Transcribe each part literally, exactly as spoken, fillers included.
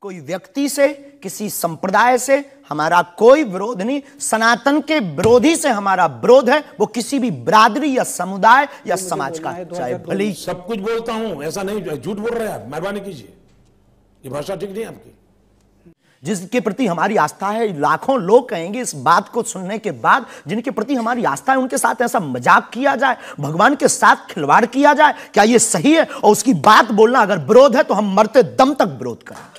कोई व्यक्ति से, किसी संप्रदाय से हमारा कोई विरोध नहीं। सनातन के विरोधी से हमारा विरोध है, वो किसी भी बिरादरी या समुदाय या समाज का, चाहे भले ही। सब कुछ बोलता हूं, ऐसा नहीं झूठ बोल रहे हैं, मेहरबानी कीजिए, ये भाषा ठीक नहीं है आपकी। जिसके प्रति हमारी आस्था है, लाखों लोग कहेंगे इस बात को सुनने के बाद, जिनके प्रति हमारी आस्था है उनके साथ ऐसा मजाक किया जाए, भगवान के साथ खिलवाड़ किया जाए, क्या ये सही है? और उसकी बात बोलना अगर विरोध है तो हम मरते दम तक विरोध करेंगे।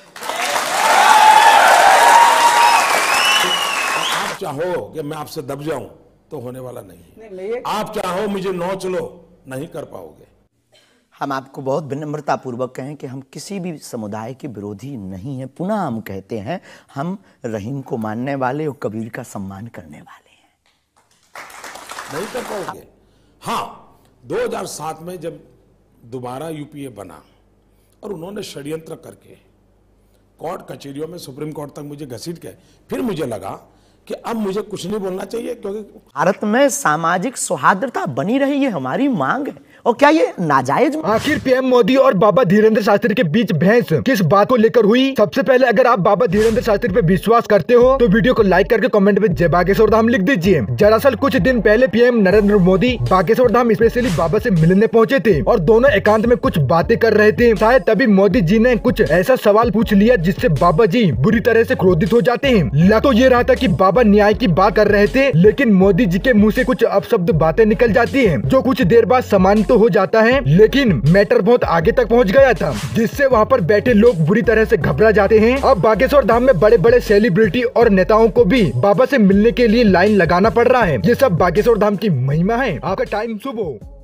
आप चाहो कि मैं आपसे दब जाऊं तो होने वाला नहीं है। आप चाहो मुझे नोच लो, नहीं कर पाओगे। हम आपको बहुत विनम्रता पूर्वक कहें कि हम किसी भी समुदाय के विरोधी नहीं हैं। पुनः हम कहते हैं, हम रहीम को मानने वाले और कबीर का सम्मान करने वाले हैं। नहीं कर पाओगे। हाँ, दो हज़ार सात में जब दोबारा यूपीए बना और उन्होंने षड्यंत्र करके कोर्ट कचहरियों में सुप्रीम कोर्ट तक मुझे घसीट के, फिर मुझे लगा कि अब मुझे कुछ नहीं बोलना चाहिए, क्योंकि भारत में सामाजिक सौहार्दता बनी रही है, हमारी मांग है। और क्या ये नाजायज? आखिर पीएम मोदी और बाबा धीरेन्द्र शास्त्री के बीच बहस किस बात को लेकर हुई? सबसे पहले अगर आप बाबा धीरेन्द्र शास्त्री पे विश्वास करते हो तो वीडियो को लाइक करके कमेंट में जय बागेश्वर धाम लिख दीजिए। दरअसल कुछ दिन पहले पीएम नरेंद्र मोदी बागेश्वर धाम स्पेशली बाबा से मिलने पहुंचे थे और दोनों एकांत में कुछ बातें कर रहे थे। शायद तभी मोदी जी ने कुछ ऐसा सवाल पूछ लिया जिससे बाबा जी बुरी तरह से क्रोधित हो जाते हैं। लग तो ये रहा था कि बाबा न्याय की बात कर रहे थे, लेकिन मोदी जी के मुँह से कुछ अपशब्द बातें निकल जाती है जो कुछ देर बाद सामान्य तो हो जाता है, लेकिन मैटर बहुत आगे तक पहुंच गया था, जिससे वहां पर बैठे लोग बुरी तरह से घबरा जाते हैं। अब बागेश्वर धाम में बड़े बड़े सेलिब्रिटी और नेताओं को भी बाबा से मिलने के लिए लाइन लगाना पड़ रहा है। ये सब बागेश्वर धाम की महिमा है। आपका टाइम शुभ हो।